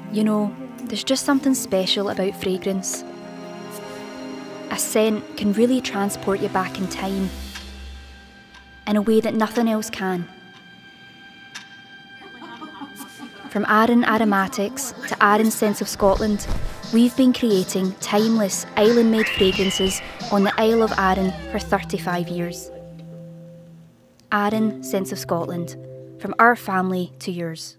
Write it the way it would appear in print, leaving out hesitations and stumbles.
You know, there's just something special about fragrance. A scent can really transport you back in time in a way that nothing else can. From Arran Aromatics to Arran Scents of Scotland, we've been creating timeless island-made fragrances on the Isle of Arran for 35 years. Arran Scents of Scotland, from our family to yours.